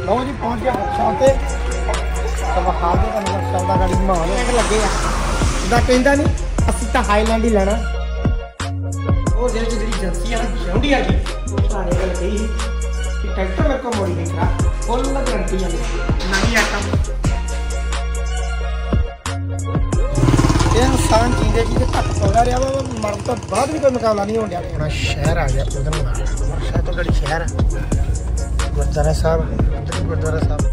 लो जी पहुंच गया वर्कशॉप से तो विखा दे तुहानूं वर्कशॉप का गाड़ी माहौल लगे जिदा कहता नहीं असं तो हाईलैंड ही लेना वो जी एजेंसी है ना जौंडी आ गई पुराने गल कही कि ट्रैक्टर मेरे को मोड़ी नहीं खड़ा फुल गारंटी है नवी आइटम इंसान जींदे जी घट पौधा रहा वा मरण तो बाद भी कोई मुकाबला नहीं हो गया अपना शहर आ गया उधर वर्षा तो गड़ी शहर गुरुद्वारा साहब गुरुद्वारा साहब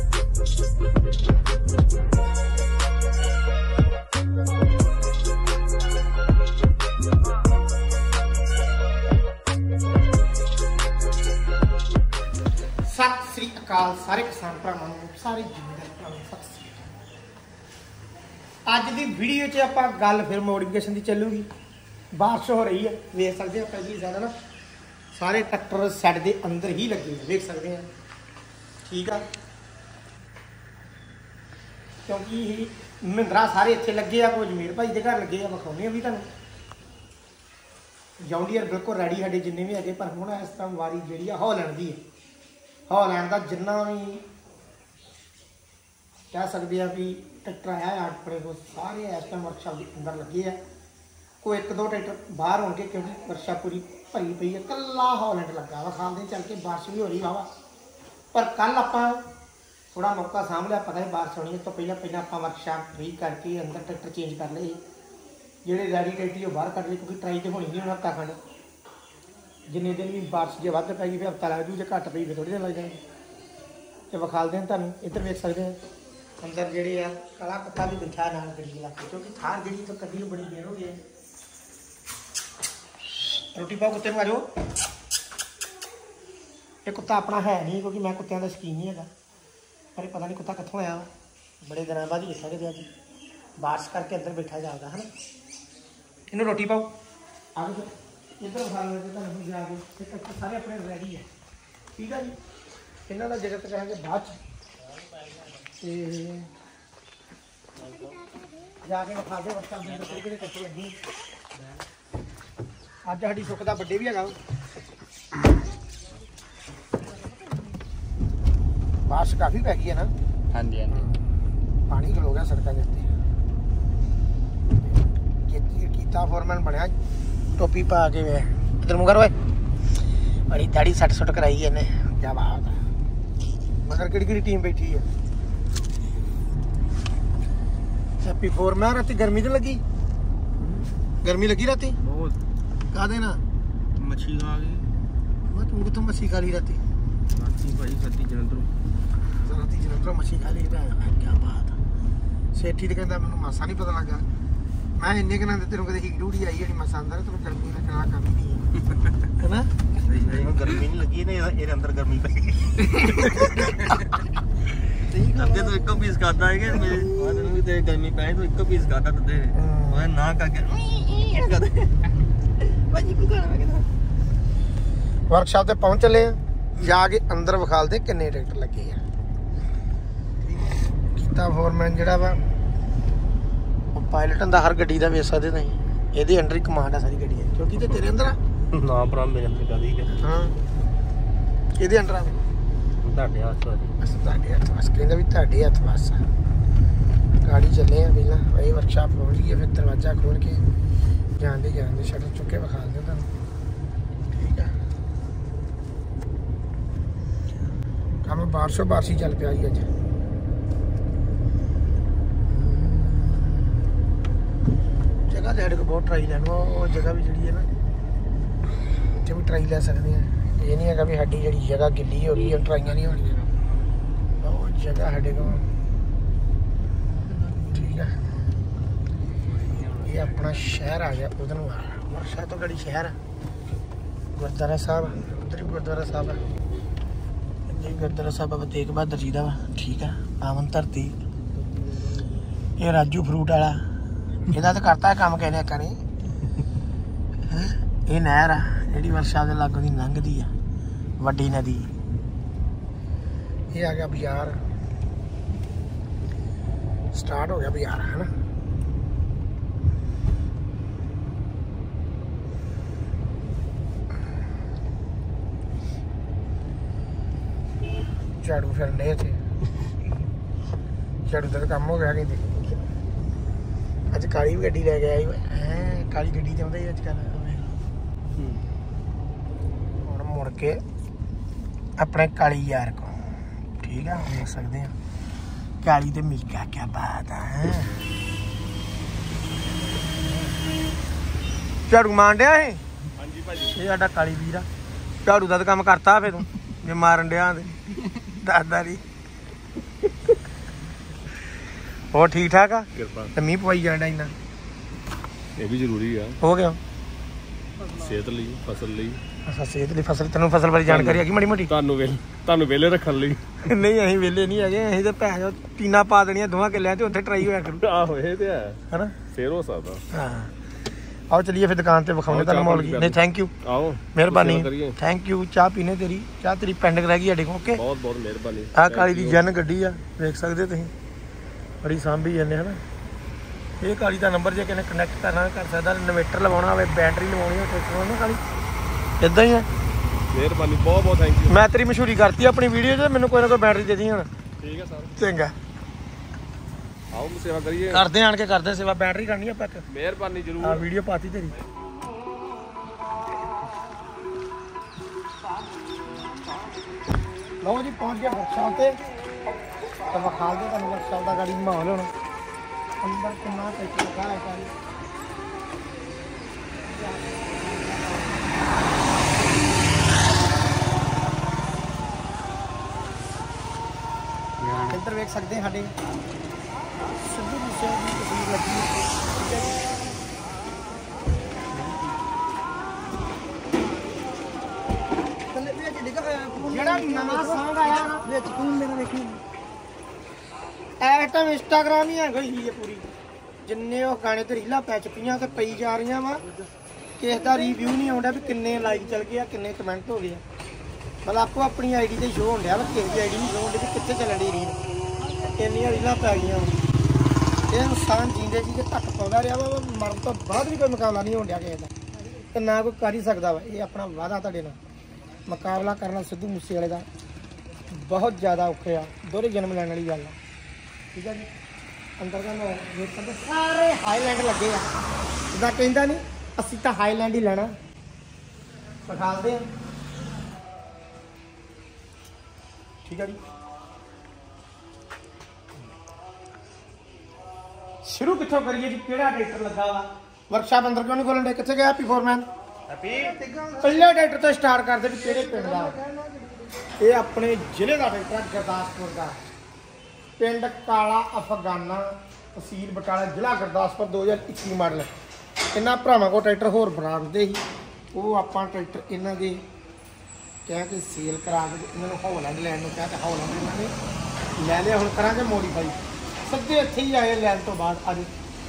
सत श्री अकाल सारे किसान भरावां नूं सारे जिम्मेदार भरावां नूं सत श्री अकाल। अज दी वीडियो च आपां गल फिर मॉडिफिकेशन दी चलूगी। बारिश हो रही है देख सकते हैं पहली ज़्यादा ना सारे ट्रैक्टर सैट के अंदर ही लगे देख सकते हैं ठीक है क्योंकि महिंद्रा सारे इत्थे लगे आ कोई जमीर भाई के घर लगे आ विखाने भी तुहानूं जॉन्डियर बिल्कुल रेडी साडे जिन्ने भी है पर हुण इस टाइम वारी जिहड़ी आ हॉलैंड दी है हॉलैंड का जिन्ना भी कह सकते हैं भी ट्रैक्टर है अपने को सारे इस टाइम वर्कशॉप के अंदर लगे है कोई एक दो ट्रैक्टर बाहर होंगे क्योंकि वर्कशॉप पूरी भरी पई है कला हॉलैंड लगा वा खाल चल के बारिश भी हो रही वावा पर कल आप थोड़ा मौका सामभ लिया पता है बारिश होनी तो पहले आप वर्कशॉप फ्री करके अंदर ट्रैक्टर चेंज कर ले जोड़े रेडी ट्रैक्टर बाहर कट लिए क्योंकि ट्राई तो होनी नहीं हफ्ता खंड जिन्ने दिन भी बारिश जो वध पैगी फिर हफ्ता लग जू जो घट पई फिर थोड़ी दिन लग जाएगी तो विखालते हैं तुम इधर वेख सकते हैं अंदर जेडे आ काला कुत्ता भी बैठा नाल गड्डी ला के क्योंकि थार जी तो कभी बड़ी देर हो गई रोटी पाओ कुत्ते आ जाओ ये कुत्ता अपना है नहीं क्योंकि मैं कुत्तों का शौकीन नहीं है पर पता नहीं कुत्ता कितों आया बड़े दिन बाद ही देखा कि अज बारिश करके अंदर बैठा जाता है ना इन्हों रोटी पाओ आ जाओ इधर खा लेते जाके सारे अपने रेडी है ठीक है जी इन्हों का जिक्र करेंगे बाद जाके विखा दे कट्टे अभी अज साड़ी सुख का बड्डे भी है बारिश काफ़ी पै गई है ना हाँ जी हाँ जी पानी खलो गया सड़कों के कीता फोरमैन बनया टोपी पा के वे इधर मुकर वे बड़ी दाढ़ी सट सुट कराई है इन्हें क्या बात है मगर कि टीम बैठी है हैप्पी फोरमैन राती गर्मी तो लगी गर्मी लगी राती बहुत का देना मच्छी खा गई मैं तुमको तो मच्छी खा ली राती भाई राती जलंधरों मच्छी खा ली क्या बात है सेठी तो कहता मैं मासा नहीं पता लगा मैं इन्ने के नाते तेरे को हीट डूडी आई है मासा अंदर तो गर्मी लगना कम ही नहीं है ना गर्मी नहीं लगी ना ये अंदर गर्मी पई ਅੱਗੇ ਤੋਂ ਇੱਕੋ ਪੀਸ ਖਾਦਾ ਹੈਗੇ ਮੇਰੇ ਬਾਅਦ ਨੂੰ ਵੀ ਤੇ ਗਰਮੀ ਪੈ ਤੋਂ ਇੱਕੋ ਪੀਸ ਖਾਦਾ ਤੇ ਮੈਂ ਨਾ ਕਾ ਕੇ ਕਦੇ ਭਾਜੀ ਕੋ ਖਾਣਾ ਕਿਦਾ वर्कशॉप ਤੇ ਪਹੁੰਚ ਚਲੇ ਜਾ ਕੇ ਅੰਦਰ ਵਿਖਾਲ ਦੇ ਕਿੰਨੇ ਟਰੈਕਟਰ ਲੱਗੇ ਆ ਕੀਤਾ ਫੋਰਮੈਨ ਜਿਹੜਾ ਵਾ ਉਹ ਪਾਇਲਟ ਹੁੰਦਾ ਹਰ ਗੱਡੀ ਦਾ ਵੇਖ ਸਕਦੇ ਨਹੀਂ ਇਹਦੇ ਅੰਡਰ ਹੀ ਕਮਾਂਡ ਆ ਸਾਰੀ ਗੱਡੀ ਦੀ ਕਿਉਂਕਿ ਤੇ ਤੇਰੇ ਅੰਦਰ ਆ ਨਾ ਭਰਾ ਮੇਰੇ ਅੰਦਰ ਕਦੀ ਹਾਂ ਇਹਦੇ ਅੰਡਰ ਆ ਤੁਹਾਡੇ ਹੱਥ ਬਸ ਤੁਹਾਡੇ ਹੱਥ ਬਸ ਕਹਿੰਦਾ ਵੀ ਤੁਹਾਡੇ ਹੱਥ ਬਸ गाड़ी चले हैं पहला वही वर्कशॉप खोल गई फिर दरवाज़ा खोल के जान दे शटर चुके विखा दे ठीक है काम बारिशों बारिश ही चल पिया जी अज जगह साढ़े को बहुत ट्राई लैन वो जगह भी जी है ना इतने भी ट्राई लै सकते हैं ये नहीं है भी साड़ी जी जगह गिली हो गई है ट्राइयां नहीं होनी बहुत जगह साढ़े को ये अपना शहर आ गया उधर वर्षा तो गड़ी शहर है गुरुद्वारा साहब उधर ही गुरुद्वारा साहब है जी गुरुद्वारा साहब बाबा तेग बहादुर जी का वा ठीक है पावन धरती ये राजू फ्रूट वाला ਇਹਦਾ तो करता है काम कहने करी ये नहर है जी वर्षा के लागों की लंघदी है वड्डी नदी ये आ गया बाजार स्टार्ट हो गया बाजार है ना ਝਾੜੂ ਫਿਰਨੇ ਇੱਥੇ ਝਾੜੂ ਦਾ ਕੰਮ ਹੋ ਗਿਆ ਕਹਿੰਦੇ ਅੱਜ ਕਾਲੀ ਵੀ ਗੱਡੀ ਲੈ ਕੇ ਆਈ ਹੈ ਕਾਲੀ ਗੱਡੀ ਤੇ ਆਉਂਦਾ ਹੀ ਅੱਜ ਕੱਲ੍ਹ ਹੁਣ ਮੁੜ ਕੇ ਆਪਣੇ ਕਾਲੀ ਯਾਰ ਕੋ ਠੀਕ ਆ ਦੇਖ ਸਕਦੇ ਆ ਕਾਲੀ ਤੇ ਮਿਲਕਾ ਕਿਆ ਬਾਤ ਹੈ ਝਾੜੂ ਮਾਰਨ ਡਿਆ ਇਹ ਹਾਂਜੀ ਭਾਜੀ ਇਹ ਸਾਡਾ ਕਾਲੀ ਵੀਰ ਆ ਝਾੜੂ ਦਾ ਤਾਂ ਕੰਮ ਕਰਤਾ ਫੇ ਤੂੰ ਜੇ ਮਾਰਨ ਡਿਆ ਤੇ ਦੱਸਦਾ ਨਹੀਂ ਹੋਰ ਠੀਕ ਠਾਕ ਆ ਕਿਰਪਾ ਤੇ ਮੀਂਹ ਪਵਾਈ ਜਾਂਦਾ ਇੰਨਾ ਇਹ ਵੀ ਜ਼ਰੂਰੀ ਆ ਹੋ ਗਿਆ ਸਿਹਤ ਲਈ ਫਸਲ ਲਈ ਅੱਛਾ ਸਿਹਤ ਲਈ ਫਸਲ ਤੈਨੂੰ ਫਸਲ ਬਾਰੇ ਜਾਣਕਾਰੀ ਹੈਗੀ ਮਾੜੀ ਮੋਟੀ ਤੁਹਾਨੂੰ ਵਿਹਲੇ ਰੱਖਣ ਲਈ ਨਹੀਂ ਅਸੀਂ ਵਿਹਲੇ ਨਹੀਂ ਹੈਗੇ ਅਸੀਂ ਤਾਂ ਭੈਣ ਟੀਨਾ ਪਾ ਦੇਣੀਆਂ ਦੋਵਾਂ ਕਿੱਲਿਆਂ ਤੇ ਉੱਥੇ ਟਰਾਈ ਹੋਇਆ ਕਰੂ ਆਹੋ ਇਹ ਤੇ ਹੈ ਹਨਾ ਫੇਰ ਹੋ ਸਕਦਾ ਹਾਂ ਆਓ ਚਲੀਏ ਫਿਰ ਦੁਕਾਨ ਤੇ ਵਿਖਾਉਣੇ ਤੁਹਾਨੂੰ ਮੌਲ ਕੀ ਨਹੀਂ ਥੈਂਕ ਯੂ ਆਓ ਮਿਹਰਬਾਨੀ ਥੈਂਕ ਯੂ ਚਾਹ ਪੀਣੇ ਤੇਰੀ ਚਾਹ ਤੇਰੀ ਪੈਂਡਿੰਗ ਰਹਿ ਗਈ ਸਾਡੇ ਕੋਲ ਓਕੇ ਬਹੁਤ ਬਹੁਤ ਮਿਹਰਬਾਨੀ ਆਹ ਕਾਲੀ ਦੀ ਜਨ ਗੱਡੀ ਆ ਦੇਖ ਸਕਦੇ ਤੁਸੀਂ ਬੜੀ ਸਾਂਭੀ ਜਾਂਦੇ ਹਨਾ ਇਹ ਕਾਲੀ ਦਾ ਨੰਬਰ ਜੇ ਕਿਨੇ ਕਨੈਕਟ ਕਰਨਾ ਕਰ ਸਕਦਾ ਇਨਵੇਟਰ ਲਵਾਉਣਾ ਹੋਵੇ ਬੈਟਰੀ ਲਵਾਉਣੀ ਹੋਵੇ ਟਰੈਕਟਰ ਨੂੰ ਕਾਲੀ ਇਦਾਂ ਹੀ ਆ ਮਿਹਰਬਾਨੀ ਬਹੁਤ ਬਹੁਤ ਥੈਂਕ ਯੂ ਮੈਂ ਤੇਰੀ ਮਸ਼ਹੂਰੀ ਕਰਤੀ ਆਪਣੀ ਵੀਡੀਓ 'ਚ ਮੈਨੂੰ ਕੋਈ ਨਾ ਕੋਈ ਬੈਟਰੀ ਦੇ ਦੀ ਹੁਣ ਠੀਕ ਹੈ ਸਰ ਚੰਗਾ ਆਓ ਸੇਵਾ ਕਰੀਏ ਕਰਦੇ ਆਣ ਕੇ ਕਰਦੇ ਸੇਵਾ ਬੈਟਰੀ ਕਰਨੀ ਆਪਾਂ ਇੱਕ ਮਿਹਰਬਾਨੀ ਜ਼ਰੂਰ ਆ ਵੀਡੀਓ ਪਾਤੀ ਤੇਰੀ ਲਓ ਜੀ ਪਹੁੰਚ ਗਿਆ ਵਰਕਸ਼ਾਪ ਤੇ ਤਾਂ ਵਿਖਾ ਦੇ ਤੁਹਾਨੂੰ ਵਰਕਸ਼ਾਪ ਦਾ ਗਾੜੀ ਮਾਹੌਲ ਹੁਣ ਅੰਦਰ ਕਿੰਨਾ ਟਰੈਕਟਰ ਲੱਗਾ ਹੈ ਸਾਰੀ ਇੱਧਰ ਵੇਖ ਸਕਦੇ ਸਾਡੇ ਸਿੱਧੂ ਮੂਸੇ ਦੀ ਤਸਵੀਰ ਲੱਗੀ ਠੀਕ ਹੈ ਜਿਹੜਾ ਨਵਾਂ ਸੌਂਗ ਆਇਆ ਨਾ ਵਿੱਚ ਤੂੰ ਮੇਰਾ ਵੇਖੀ ਐਟਮ ਇੰਸਟਾਗ੍ਰਾਮ ਹੀ ਹੈਗਾ ਹੀ ਹੈ ਪੂਰੀ ਜਿੰਨੇ ਉਹ ਗਾਣੇ ਤੇ ਰੀਲਾਂ ਪੈ ਚੁੱਕੀਆਂ ਤੇ ਪਈ ਜਾ ਰਹੀਆਂ ਵਾ ਕਿਸੇ ਦਾ ਰਿਵਿਊ ਨਹੀਂ ਆਉਂਦਾ ਵੀ ਕਿੰਨੇ ਲਾਈਕ ਚੱਲ ਗਏ ਆ ਕਿੰਨੇ ਕਮੈਂਟ ਹੋ ਗਏ ਆ ਮਤਲਬ ਆਪੋ ਆਪਣੀ ਆਈਡੀ ਤੇ ਸ਼ੋਅ ਹੁੰਦਿਆ ਵਾ ਕਿਸੇ ਦੀ ਆਈਡੀ ਨਹੀਂ ਸ਼ੋਅ ਹੁੰਦੀ ਕਿ ਕਿੱਥੇ ਚੱਲਣ ਦੀ ਰੀਲ ਇੰਨੀਆਂ ਰੀਲਾਂ ਪੈ ਗਈਆਂ ਇਹ ਇਨਸਾਨ ਜੀਂਦੇ ਜੀ ਤੇ ਘੱਟ ਪਾਉਂਦਾ ਰਿਹਾ ਵਾ ਮਰਨ ਤੋਂ ਬਾਅਦ ਵੀ ਕੋਈ ਮੁਕਾਬਲਾ ਨਹੀਂ ਹੋਣ ਡਿਆ ਕਿਸੇ ਦਾ ਤੇ ਨਾ ਕੋਈ ਕਰ ਹੀ ਸਕਦਾ ਵਾ ਇਹ ਆਪਣਾ ਵਾਅਦਾ ਤੁਹਾਡੇ ਨਾਲ ਮੁਕਾਬਲਾ ਕਰਨਾ ਸਿੱਧੂ ਮੂਸੇ ਵਾਲੇ ਦਾ ਬਹੁਤ ਜ਼ਿਆਦਾ ਔਖਾ ਆ ਦੋਹਰੇ ਜਨਮ ਲੈਣ ਵਾਲੀ ਗੱਲ ਆ ਠੀਕ ਹੈ ਜੀ ਅੰਦਰ ਦਾ ਵੇਖਣ ਦੇ ਸਾਰੇ ਹਾਈਲੈਂਡ ਲੱਗੇ ਆ ਜਿੱਦਾਂ ਕਹਿੰਦਾ ਨਹੀਂ ਅਸੀਂ ਤਾਂ ਹਾਈਲੈਂਡ ਹੀ ਲੈਣਾ ਵਿਖਾਲਦੇ ਆ ਠੀਕ ਹੈ ਜੀ ਸ਼ੁਰੂ ਕਿੱਥੋਂ ਕਰੀਏ ਜੀ ਕਿਹੜਾ ਟਰੈਕਟਰ ਲੱਗਾ ਵਾ ਵਰਕਸ਼ਾਪ ਅੰਦਰ ਕਿਉਂ ਨਹੀਂ ਖੋਲਣ ਦੇ ਕਿੱਥੇ ਗਿਆ ਹੈਪੀ ਫੋਰਮੈਨ ਪਹਿਲੇ ਟਰੈਕਟਰ ਤੋਂ ਸਟਾਰਟ ਕਰਦੇ ਵੀ ਕਿਹੜੇ ਪਿੰਡ ਦਾ ਇਹ ਆਪਣੇ ਜ਼ਿਲ੍ਹੇ ਦਾ ਟਰੈਕਟਰ ਗੁਰਦਾਸਪੁਰ ਦਾ ਪਿੰਡ ਕਾਲਾ ਅਫਗਾਨਾ ਤਹਿਸੀਲ ਬਟਾਲਾ ਜ਼ਿਲ੍ਹਾ ਗੁਰਦਾਸਪੁਰ 2021 ਮਾਡਲ ਇਹਨਾਂ ਭਰਾਵਾਂ ਕੋਲ ਟਰੈਕਟਰ ਹੋਰ ਬਰਾਂਦੇ ਸੀ ਉਹ ਆਪਾਂ ਟਰੈਕਟਰ ਇਹਨਾਂ ਦੇ ਕਹਿ ਕੇ ਸੇਲ ਕਰਾ ਕੇ ਇਹਨਾਂ ਨੂੰ ਹੌਲੈਂਡ ਲੈਣ ਨੂੰ ਕਿਹਾ ਤੇ ਹੌਲੈਂਡ ਇਹਨਾਂ ਨੇ ਲੈ ਲਿਆ ਹੁਣ ਕਰਾਂਗੇ ਮੋਡੀਫਾਈ ਸਿੱਧੇ ਇੱਥੇ ਹੀ ਆਏ ਲੈਣ ਤੋਂ ਬਾਅਦ ਅੱਜ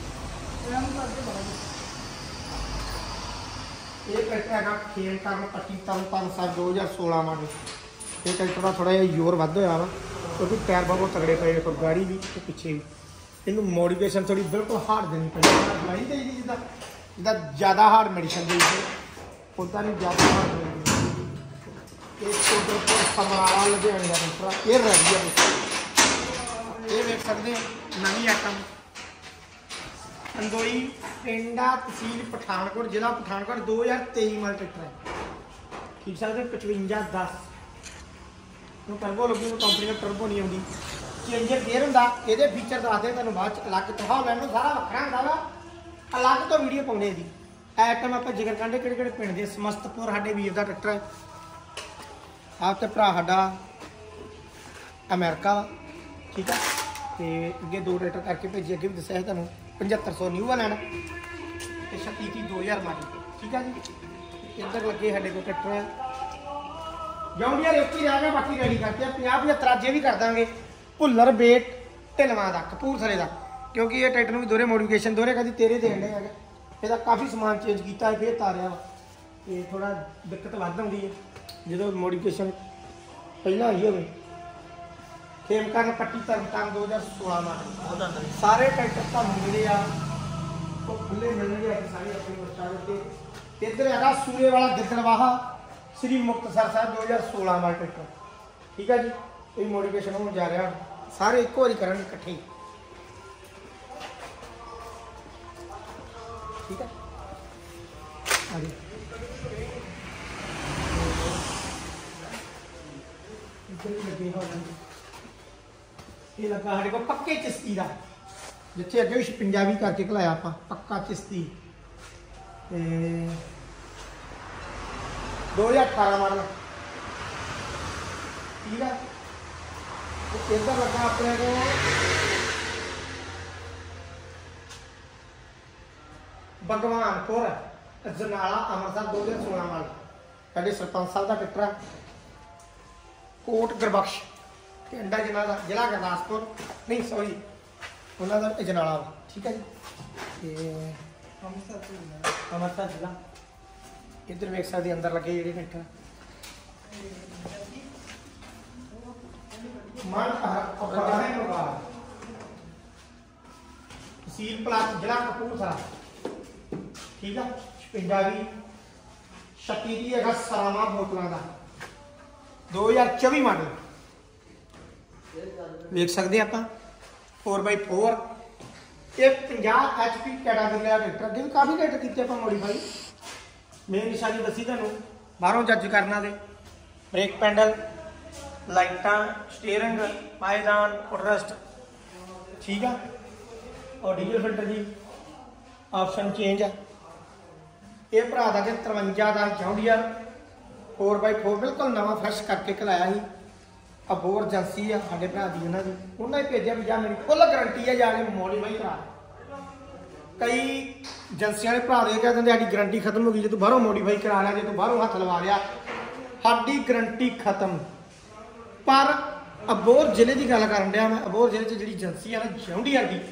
ਇਹ ਟਰੈਕਟਰ ਹੈਗਾ ਖੇਲ ਕਰਨ ਪੱਟੀ ਤਰਨ ਸਾਹਿਬ 2016 ਮਾਡਲ ਇਹ ਟਰੈਕਟਰ ਦਾ ਥੋੜਾ ਜਿਹਾ ਜ਼ੋਰ ਵੱਧ ਹੋਇਆ ਵਾ ਕਿਉਂਕਿ ਟਾਇਰ ਬਹੁਤ ਤਗੜੇ ਪਏ ਦੇਖੋ ਗਾੜੀ ਵੀ ਤੇ ਪਿੱਛੇ ਵੀ ਇਹਨੂੰ ਮੋਡੀਫਿਕੇਸ਼ਨ ਥੋੜੀ ਬਿਲਕੁਲ ਹਾਰਡ ਦੇਣੀ ਪੈਂਦੀ ਲਾਈ ਤੇ ਜਿੱਦਾਂ ਜ਼ਿਆਦਾ ਹਾਰਡ ਮੈਡੀਸਨ ਦੇ ਉੱਦਾਂ ਨਹੀਂ ਜ਼ਿਆਦਾ ਹਾਰਡ ਦੇਣੀ ਇਹ ਤੋਂ ਸਮਰਾਲਾ ਲੁਧਿਆਣੇ ਦਾ ਟਰੈਕਟਰ ਇਹ ਰਹਿ ਗਿਆ ਇਹ ਵੇਖ ਸਕਦੇ ਨਵੀਂ ਆਈਟਮ ਅੰਦੋਈ ਪਿੰਡਾ ਤਹਿਸੀਲ ਪਠਾਨਕੋਟ ਜ਼ਿਲ੍ਹਾ ਪਠਾਨਕੋਟ 2023 ਮਾਡਲ ਟਰੈਕਟਰ ਹੈ ਠੀਕ ਸਕਦੇ 5510 ਨੂੰ ਟਰਬੋ ਲੱਗੀ ਨੂੰ ਕੰਪਨੀ ਦਾ ਟਰਬੋ ਨਹੀਂ ਆਉਂਦੀ ਚੇਂਜਰ ਗੇਅਰ ਹੁੰਦਾ ਇਹਦੇ ਫੀਚਰ ਦੱਸਦੇ ਤੁਹਾਨੂੰ ਬਾਅਦ ਚ ਅਲੱਗ ਤੋਂ ਹਾਲੈਂਡ ਨੂੰ ਸਾਰਾ ਵੱਖਰਾ ਹੁੰਦਾ ਵਾ ਅਲੱਗ ਤੋਂ ਵੀਡੀਓ ਪਾਉਣੇ ਦੀ ਆਈਟਮ ਆਪਾਂ ਜ਼ਿਕਰ ਕਰਦੇ ਕਿਹੜੇ ਕਿਹੜੇ ਪਿੰਡ ਦੇ ਸਮਸਤਪੁਰ ਸਾਡੇ ਵੀਰ ਦਾ ਟਰੈਕਟਰ ਹੈ ਆਪ ਤੇ ਭਰਾ ਸਾਡਾ ਅਮਰੀਕਾ ਠੀਕ ਹੈ ਤੇ ਅੱਗੇ ਦੋ ਟਰੈਕਟਰ ਕਰਕੇ ਭੇਜੀ ਅੱਗੇ ਵੀ ਦੱਸਿਆ ਸੀ ਤੁਹਾਨੂੰ 7500 ਨਿਊ ਵਾਲਾ ਲੈਣਾ ਤੇ 36 2000 ਮਾਡਲ ਠੀਕ ਹੈ ਜੀ ਇੱਧਰ ਲੱਗੇ ਸਾਡੇ ਕੋਲ ਟਰੈਕਟਰ ਹੈ ਜੌਂਡੀਆ ਰੇਕੀ ਰਹਿ ਗਿਆ ਬਾਕੀ ਰੈਡੀ ਕਰਦੇ ਆ 50 75 ਅੱਜ ਵੀ ਕਰ ਦਾਂਗੇ ਭੁੱਲਰ ਬੇਟ ਢਿਲਵਾਂ ਦਾ ਕਪੂਰਥਲੇ ਦਾ ਕਿਉਂਕਿ ਇਹ ਟਰੈਕਟਰ ਨੂੰ ਵੀ ਦੋਰੇ ਮੋਡੀਫਿਕੇਸ਼ਨ ਦੋਰੇ ਕਦੀ ਤੇਰੇ ਦੇਣ ਦੇ ਹੈਗਾ ਇਹਦਾ ਕਾਫੀ ਸਮਾਨ ਚੇਂਜ ਕੀਤਾ ਹੈ ਫੇਰ ਤਾਰਿਆ ਵਾ ਤੇ ਥੋੜਾ ਦਿੱਕਤ ਵੱਧ ਆਉਂਦੀ ਹੈ ਜਦੋਂ ਮੋਡੀਫਿਕੇਸ਼ਨ ਪਹਿਲਾਂ ਆਈ ਹੋਵੇ ਖੇਮ ਕਰਨ ਪੱਟੀ ਤਰਨਤਾਰਨ 2016 ਮਾਡਲ ਸਾਰੇ ਟਰੈਕਟਰ ਤੁਹਾਨੂੰ ਮਿਲੇ ਆ ਉਹ ਖੁੱਲੇ ਮਿਲਣਗੇ ਅੱਜ ਸਾਰੇ ਆਪਣੇ ਵਰਕਸ਼ਾਪ ਤੇ ਇੱਧਰ ਹੈਗਾ Surewala Gidderbaha Sri Muktsar Sahib 2016 model tractor ਠੀਕ ਹੈ ਜੀ ਇਹ ਮੋਡੀਫਿਕੇਸ਼ਨ ਹੋਣ ਜਾ ਰਿਹਾ, ਸਾਰੇ ਇੱਕੋ ਵਾਰੀ ਕਰਾਂਗੇ ਇਕੱਠੇ ਹੀ। ਠੀਕ ਹੈ ਆ ਜੀ ਇੱਧਰ ਵੀ ਲੱਗੇ ਹੋ ਜਾਂਦੇ। ਇਹ ਲੱਗਾ ਸਾਡੇ ਕੋਲ ਪੱਕੇ ਚਿਸ਼ਤੀ ਦਾ, ਜਿੱਥੇ ਅੱਗੇ ਵੀ ਪੰਜਾਬੀ ਕਰਕੇ ਘਲਾਇਆ ਆਪਾਂ, ਪੱਕਾ ਚਿਸ਼ਤੀ। ਤੇ 2018 ਮਾਡਲ। ਠੀਕ ਆ। ਇੱਧਰ ਲੱਗਾ ਆਪਣੇ ਕੋਲ ਭਗਵਾਨਪੁਰ ਜਨਾਲਾ ਅੰਮ੍ਰਿਤਸਰ 2016 ਮਾਡਲ। ਸਾਡੇ ਸਰਪੰਚ ਸਾਹਿਬ ਦਾ ਟਰੈਕਟਰ, ਕੋਟ ਗੁਰਬਖਸ਼ ਪਿੰਡਾ ਜਿਨ੍ਹਾਂ ਦਾ, ਜ਼ਿਲ੍ਹਾ ਗੁਰਦਾਸਪੁਰ, ਨਹੀਂ ਸੌਰੀ ਉਹਨਾਂ ਦਾ ਜਨਾਲਾ ਵਾ। ਠੀਕ ਹੈ ਜੀ। ਤੇ ਅੰਮ੍ਰਿਤਸਰ ਜ਼ਿਲ੍ਹਾ। ਇੱਧਰ ਵੇਖ ਸਕਦੇ ਅੰਦਰ ਲੱਗੇ ਜਿਹੜੇ ਟਰੈਕਟਰ ਮਨ ਤਹਿਸੀਲ ਪਲਾਸ ਜ਼ਿਲ੍ਹਾ ਕਪੂਰਥਲਾ। ਠੀਕ ਆ। ਪੰਜਾਬੀ 36 ਦੀ ਹੈਗਾ ਸਰਾਮਾ ਬੋਤਲਾਂ ਦਾ 2024 ਮਾਡਲ। ਵੇਖ ਸਕਦੇ ਆਪਾਂ 4x4। ਇਹ 50 HP ਕੈਟਾਗਰੀ ਦਾ ਟਰੈਕਟਰ। ਅੱਗੇ ਵੀ ਕਾਫੀ ਟਰੈਕਟਰ ਕੀਤੇ ਆਪਾਂ ਮੋਡੀਫਾਈ। ਮੇਨ ਨਿਸ਼ਾਨੀ ਦੱਸੀ ਤੁਹਾਨੂੰ, ਬਾਹਰੋਂ ਜੱਜ ਕਰਨਾ ਦੇ ਬ੍ਰੇਕ ਪੈਡਲ, ਲਾਈਟਾਂ, ਸਟੀਅਰਿੰਗ, ਪਾਇਦਾਨ, ਫੁੱਟਰੈਸਟ। ਠੀਕ ਆ। ਔਰ ਡੀਜ਼ਲ ਫਿਲਟਰ ਜੀ ਆਪਸ਼ਨ ਚੇਂਜ ਆ। ਇਹ ਭਰਾ ਦਾ 53 ਦਾ ਜੌਂਡੀਅਰ 4x4 ਬਿਲਕੁਲ ਨਵਾਂ ਫਰੈਸ਼ ਕਰਕੇ ਘਲਾਇਆ ਸੀ। ਅਬੋਰ ਏਜੰਸੀ ਆ ਸਾਡੇ ਭਰਾ ਦੀ, ਉਹਨਾਂ ਹੀ ਭੇਜਿਆ ਵੀ ਜਾ ਮੇਰੀ ਫੁੱਲ ਗਰੰਟੀ ਹੈ, ਜਾ ਕੇ ਮੋਡੀਫਾਈ ਕਰਾ। ਕਈ ਏਜੰਸੀਆਂ ਦੇ ਭਰਾ ਦੇ ਕਹਿ ਦਿੰਦੇ ਸਾਡੀ ਗਰੰਟੀ ਖਤਮ ਹੋ ਗਈ ਜੇ ਤੂੰ ਬਾਹਰੋਂ ਮੋਡੀਫਾਈ ਕਰਾ ਲਿਆ, ਜੇ ਤੂੰ ਬਾਹਰੋਂ ਹੱਥ ਲਵਾ ਲਿਆ, ਸਾਡੀ ਗਰੰਟੀ ਖਤਮ। ਪਰ ਅਬੋਰ ਜ਼ਿਲ੍ਹੇ ਦੀ ਗੱਲ ਕਰਨ ਡਿਆ ਮੈਂ। ਅਬੋਰ ਜ਼ਿਲ੍ਹੇ 'ਚ ਜਿਹੜੀ ਏਜੰਸੀ ਆ ਨਾ ਜੌਂਡੀਅਰ ਦੀ,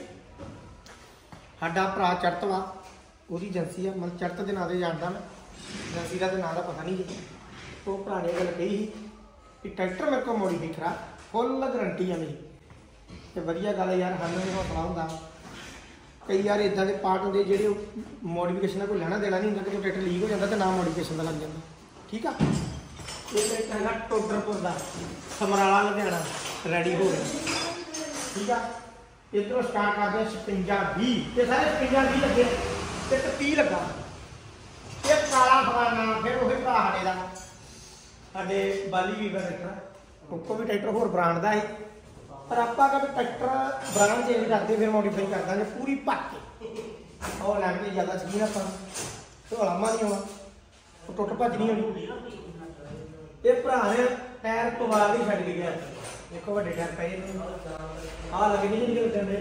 ਸਾਡਾ ਭਰਾ ਚੜਤ ਵਾ, ਉਹਦੀ ਏਜੰਸੀ ਆ। ਮਤਲਬ ਚੜਤ ਦੇ ਨਾਂ 'ਤੇ ਜਾਣਦਾ ਮੈਂ, ਏਜੰਸੀ ਦਾ ਨਾਂ ਦਾ ਪਤਾ ਨਹੀਂ ਜੀ। ਉਹ ਭਰਾ ਨੇ ਗੱਲ ਕਹੀ ਸੀ ਕਿ ਟਰੈਕਟਰ ਮੇਰੇ ਕੋਲ ਮੋਡੀਫਾਈ ਕਰਾ, ਫੁੱਲ ਗਰੰਟੀ ਆ ਮੇਰੀ। ਤੇ ਵਧੀਆ ਗੱਲ ਯਾਰ, ਸਾਨੂੰ ਵੀ ਹੌਸਲਾ ਹੁੰਦਾ। ਕਈ ਯਾਰ ਇਦਾਂ ਦੇ ਪਾਰਟ ਹੁੰਦੇ ਜਿਹੜੇ ਮੋਡੀਫਿਕੇਸ਼ਨ ਦਾ ਕੋਈ ਲੈਣਾ ਦੇਣਾ ਨਹੀਂ ਹੁੰਦਾ, ਕਿ ਟਰੈਕਟਰ ਲੀਕ ਹੋ ਜਾਂਦਾ ਤੇ ਨਾ ਮੋਡੀਫਿਕੇਸ਼ਨ ਦਾ ਲੱਗ ਜਾਂਦਾ। ਠੀਕ ਆ। ਇਹ ਟਰੈਕਟਰ ਹੈਗਾ ਟੋਡਰਪੁਰ ਦਾ, ਸਮਰਾਲਾ ਲੁਧਿਆਣਾ, ਰੈਡੀ ਹੋ ਗਿਆ। ਠੀਕ ਆ। ਇੱਧਰੋਂ ਸਟਾਰਟ ਕਰਦੇ ਆ 56-20। ਇਹ ਸਾਰੇ 56-20 ਲੱਗੇ ਤੇ 30 ਲੱਗਾ। ਇਹ ਕਾਲਾ ਫਲਾਣਾ ਫਿਰ ਉਹੀ ਭਰਾ ਸਾਡੇ ਦਾ, ਸਾਡੇ ਬਾਲੀ ਵੀ ਟਰੈਕਟਰ। ਉੱਕੋ ਵੀ ਟਰੈਕਟਰ ਹੋਰ ਬ੍ਰਾਂਡ ਦਾ ਹੈ, ਪਰ ਆਪਾਂ ਕਦੇ ਟਰੈਕਟਰ ਬ੍ਰਾਂਡ ਚੇਂਜ ਕਰਦੇ ਫਿਰ ਮੋਡੀਫਾਈ ਕਰ ਦਾਂਗੇ ਪੂਰੀ ਭੱਜ ਕੇ। ਉਹ ਲੈਣ ਕੇ ਜ਼ਿਆਦਾ ਸੀ ਨਾ ਆਪਾਂ, ਢੋਲਾਮਾ ਨਹੀਂ ਹੋਣਾ, ਉਹ ਟੁੱਟ ਭੱਜ ਨਹੀਂ ਹੋਣੀ। ਇਹ ਭਰਾ ਨੇ ਟਾਇਰ ਪਵਾ ਕੇ ਛੱਡ ਕੇ ਗਿਆ। ਦੇਖੋ ਵੱਡੇ ਟਾਇਰ ਪਏ ਨੇ, ਆਹ ਲੱਗੇ ਨਹੀਂ ਨਿਕਲ ਜਾਂਦੇ।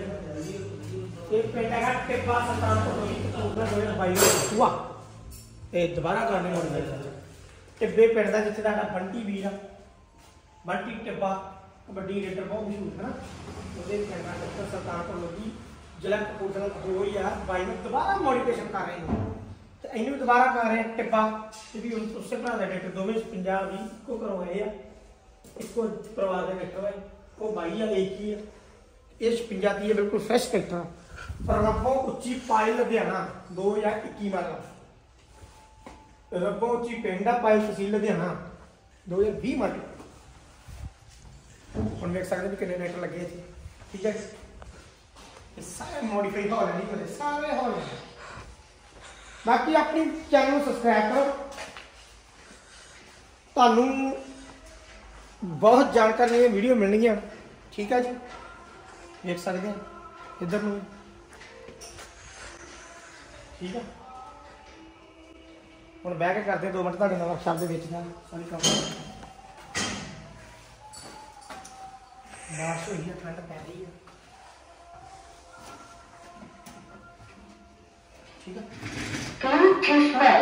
ਇਹ ਪਿੰਡ ਹੈਗਾ ਟਿੱਬਾ ਸੁਲਤਾਨਪੁਰ 2022 ਵਾਹ। ਇਹ ਦੁਬਾਰਾ ਕਰਨੇ ਮੋਡੀਫਾਈ ਟਿੱਬੇ ਪਿੰਡ ਦਾ, ਜਿੱਥੇ ਤੁਹਾਡਾ ਬੰਟੀ ਵੀਰ ਆ, ਬੰਟੀ ਟਿੱਬਾ ਕਬੱਡੀ ਰੇਡਰ ਬਹੁਤ ਮਸ਼ਹੂਰ ਹੈ ਨਾ, ਉਹਦੇ ਪਿੰਡ ਦਾ ਟਰੈਕਟਰ ਸੁਲਤਾਨਪੁਰ ਲੋਧੀ ਜ਼ਿਲ੍ਹਾ ਕਪੂਰਥਲਾ 2022 ਨੂੰ ਦੁਬਾਰਾ ਮੋਡੀਫਿਕੇਸ਼ਨ ਕਰ ਰਹੇ ਨੇ। ਤੇ ਇਹਨੂੰ ਵੀ ਦੁਬਾਰਾ ਕਰ ਰਹੇ ਆ ਟਿੱਬਾ। ਇਹ ਵੀ ਉਸੇ ਭਰਾ ਦਾ ਟਰੈਕਟਰ, ਦੋਵੇਂ 50-20 ਇੱਕੋ ਕਰਵਾਏ ਆ, ਇੱਕੋ ਪਰਿਵਾਰ ਦੇ ਟਰੈਕਟਰ ਹੈ। ਉਹ 22 ਆ, ਇੱਕ ਹੀ ਆ। ਇਹ 56-30 ਹੈ, ਬਿਲਕੁਲ ਫਰੈਸ਼ ਟਰੈਕਟਰ। ਪਰ ਰੱਬੋਂ ਉੱਚੀ ਪਾਇਲ ਲੁਧਿਆਣਾ 2021 ਮਾਡਲ। ਰੱਬੋਂ ਉੱਚੀ ਪਿੰਡ ਆ, ਪਾਇਲ ਤਹਿਸੀਲ ਲੁਧਿਆਣਾ 2020 ਮਾਡਲ। ਹੁਣ ਵੇਖ ਸਕਦੇ ਵੀ ਕਿੰਨੇ ਟਰੈਕਟਰ ਲੱਗੇ ਇੱਥੇ। ਠੀਕ ਹੈ। ਇਹ ਸਾਰੇ ਮੋਡੀਫਾਈ ਹੋ ਰਹੇ ਨੇ, ਸਾਰੇ ਹੋ ਰਹੇ। ਬਾਕੀ ਆਪਣੀ ਚੈਨਲ ਨੂੰ ਸਬਸਕ੍ਰਾਈਬ ਕਰੋ, ਤੁਹਾਨੂੰ ਬਹੁਤ ਜਾਣਕਾਰੀ ਦੀਆਂ ਵੀਡੀਓ ਮਿਲਣਗੀਆਂ। ਠੀਕ ਹੈ ਜੀ। ਵੇਖ ਸਕਦੇ ਆ ਇੱਧਰ ਨੂੰ। ਠੀਕ ਹੈ। ਹੁਣ ਬਹਿ ਕੇ ਕਰਦੇ 2 ਮਿੰਟ ਤੁਹਾਡੇ ਨਾਲ ਵਰਕਸ਼ਾਪ ਦੇ ਵਿੱਚ ਨਾਲ ਸਾਰੀ ਕੰਮ। ਬਾਰਿਸ਼ ਹੋਈ ਹੈ, ਠੰਡ ਪੈ ਰਹੀ ਹੈ। ਠੀਕ ਹੈ।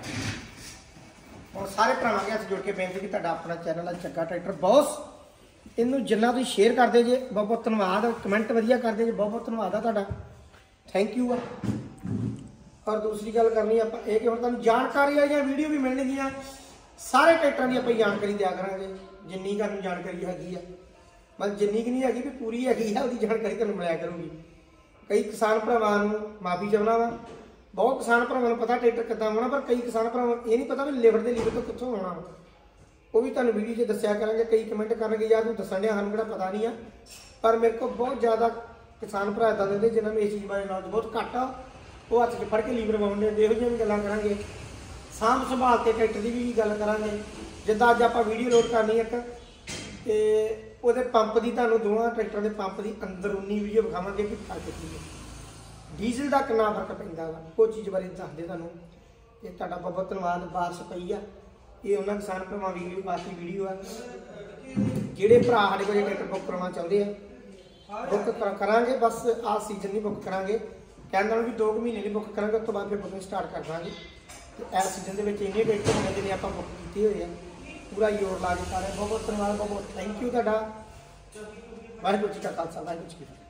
ਹੁਣ ਸਾਰੇ ਭਰਾਵਾਂ ਦੇ ਹੱਥ ਜੋੜ ਕੇ ਬੇਨਤੀ ਕਿ ਤੁਹਾਡਾ ਆਪਣਾ ਚੈਨਲ ਹੈ ਚੱਗਾ ਟਰੈਕਟਰ ਬੌਸ। ਇਹਨੂੰ ਜਿੰਨਾ ਤੁਸੀਂ ਸ਼ੇਅਰ ਕਰਦੇ ਜੇ ਬਹੁਤ ਬਹੁਤ ਧੰਨਵਾਦ। ਕਮੈਂਟ ਵਧੀਆ ਕਰਦੇ ਜੇ ਬਹੁਤ ਬਹੁਤ ਧੰਨਵਾਦ ਆ ਤੁਹਾਡਾ, ਥੈਂਕ ਯੂ ਆ। ਔਰ ਦੂਸਰੀ ਗੱਲ ਕਰਨੀ ਆਪਾਂ ਇਹ ਕਿ ਹੁਣ ਤੁਹਾਨੂੰ ਜਾਣਕਾਰੀ ਵਾਲੀਆਂ ਵੀਡੀਓ ਵੀ ਮਿਲਣਗੀਆਂ। ਸਾਰੇ ਟਰੈਕਟਰਾਂ ਦੀ ਆਪਾਂ ਜਾਣਕਾਰੀ ਦਿਆ ਕਰਾਂਗੇ, ਜਿੰਨੀ ਤੁਹਾਨੂੰ ਜਾਣਕਾਰੀ ਹੈਗੀ ਆ। ਮਤਲਬ ਜਿੰਨੀ ਕਿ ਨਹੀਂ ਹੈਗੀ ਵੀ ਪੂਰੀ ਹੈਗੀ ਆ, ਉਹਦੀ ਜਾਣਕਾਰੀ ਤੁਹਾਨੂੰ ਮਿਲਿਆ ਕਰੂਗੀ। ਕਈ ਕਿਸਾਨ ਭਰਾਵਾਂ ਨੂੰ ਮਾਫੀ ਚਾਹੁੰਦਾ ਵਾ, ਬਹੁਤ ਕਿਸਾਨ ਭਰਾਵਾਂ ਨੂੰ ਪਤਾ ਟਰੈਕਟਰ ਕਿੱਦਾਂ ਆਉਣਾ, ਪਰ ਕਈ ਕਿਸਾਨ ਭਰਾਵਾਂ ਇਹ ਨਹੀਂ ਪਤਾ ਵੀ ਲਿਵਰ ਦੇ ਲੀਵਰ ਤੋਂ ਕਿੱਥੋਂ ਆਉਣਾ। ਉਹ ਵੀ ਤੁਹਾਨੂੰ ਵੀਡੀਓ 'ਚ ਦੱਸਿਆ ਕਰਾਂਗੇ। ਕਈ ਕਮੈਂਟ ਕਰਨਗੇ ਯਾਰ ਤੂੰ ਦੱਸਣ ਡਿਆ, ਸਾਨੂੰ ਕਿਹੜਾ ਪਤਾ ਨਹੀਂ ਆ, ਪਰ ਮੇਰੇ ਕੋਲ ਬਹੁਤ ਜ਼ਿਆਦਾ ਕਿਸਾਨ ਭਰਾ ਇੱਦਾਂ ਦਿੰਦੇ ਜਿਨ੍ਹਾਂ ਨੂੰ ਇਸ ਚੀਜ਼ ਬਾਰੇ ਨੌਲੇਜ ਬਹੁਤ ਘੱਟ ਆ, ਉਹ ਹੱਥ 'ਚ ਫੜ ਕੇ ਲੀਵਰ ਵਾਉਂਦੇ। ਇਹੋ ਜਿਹੀਆਂ ਵੀ ਗੱਲਾਂ ਕਰਾਂਗੇ। ਸਾਂਭ ਸੰਭਾਲ ਕੇ ਟਰੈਕਟਰ ਦੀ ਵੀ ਗੱਲ ਕਰਾਂਗੇ। ਜਿੱਦਾਂ ਅੱਜ ਆਪਾਂ ਵੀਡੀਓ ਲੋਡ ਕਰਨੀ ਇੱਕ, ਤੇ ਉਹਦੇ ਪੰਪ ਦੀ ਤੁਹਾਨੂੰ ਦੋਵਾਂ ਟਰੈਕਟਰਾਂ ਦੇ ਪੰਪ ਦੀ ਅੰਦਰੂਨੀ ਵੀਡੀਓ ਵਿਖਾਵਾਂਗੇ ਕਿ ਫਰਕ ਕੀ ਹੈ, ਡੀਜ਼ਲ ਦਾ ਕਿੰਨਾ ਫਰਕ ਪੈਂਦਾ ਵਾ, ਉਹ ਚੀਜ਼ ਬਾਰੇ ਦੱਸਦੇ ਤੁਹਾਨੂੰ। ਤੇ ਤੁਹਾਡਾ ਬਹੁਤ ਬਹੁਤ ਧੰਨਵਾਦ। ਬਾਰਿਸ਼ ਪਈ ਆ, ਇਹ ਉਹਨਾਂ ਕਿਸਾਨ ਭਰਾਵਾਂ ਵੀਡੀਓ ਵਾਸਤੇ ਵੀਡੀਓ ਆ। ਜਿਹੜੇ ਭਰਾ ਸਾਡੇ ਕੋਲ ਟਰੈਕਟਰ ਬੁੱਕ ਕਰਵਾਉਣਾ ਚਾਹੁੰਦੇ ਆ, ਬੁੱਕ ਕਰਾਂਗੇ। ਬਸ ਆਹ ਸੀਜ਼ਨ ਨਹੀਂ ਬੁੱਕ ਕਰਾਂਗੇ, ਕਹਿੰਦਾ ਵੀ 2 ਮਹੀਨੇ ਨਹੀਂ ਬੁੱਕ ਕਰਾਂਗੇ, ਉਸ ਤੋਂ ਬਾਅਦ ਫਿਰ ਬੁਕਿੰਗ ਸਟਾਰਟ ਕਰ ਦਾਂਗੇ। ਤੇ ਇਸ ਸੀਜ਼ਨ ਦੇ ਵਿੱਚ ਇੰਨੇ ਟਰੈਕਟਰ ਹੋਣੇ ਜਿਹਨੇ ਆਪਾਂ ਬੁੱਕ ਕੀਤੇ ਹੋਏ ਆ, ਪੂਰਾ ਜ਼ੋਰ ਲਾ ਕੇ ਕਰ ਰਹੇ। ਬਹੁਤ ਬਹੁਤ ਧੰਨਵਾਦ, ਬਹੁਤ ਬਹੁਤ ਥੈਂਕ ਯੂ ਤੁਹਾਡਾ। ਵਾਹਿਗੁਰੂ ਜੀ ਕਾ ਖਾਲਸਾ, ਵਾਹਿਗੁਰੂ ਜੀ ਕੀ ਫਤਿਹ।